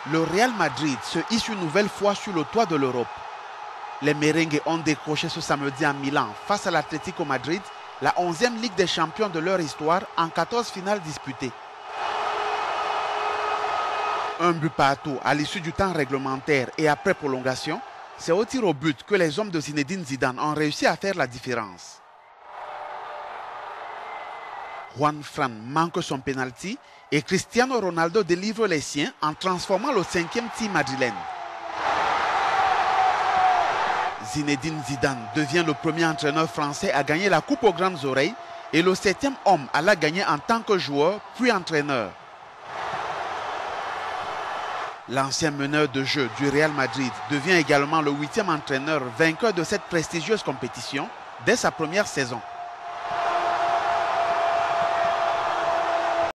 le Real Madrid se hisse une nouvelle fois sur le toit de l'Europe. Les merengues ont décroché ce samedi à Milan face à l'Atlético Madrid, la 11e Ligue des Champions de leur histoire en 14 finales disputées. Un but partout à l'issue du temps réglementaire et après prolongation, c'est au tir au but que les hommes de Zinedine Zidane ont réussi à faire la différence. Juan Fran manque son penalty et Cristiano Ronaldo délivre les siens en transformant le 5e tir madrilène. Zinedine Zidane devient le premier entraîneur français à gagner la Coupe aux grandes oreilles et le 7e homme à la gagner en tant que joueur puis entraîneur. L'ancien meneur de jeu du Real Madrid devient également le 8e entraîneur vainqueur de cette prestigieuse compétition dès sa première saison.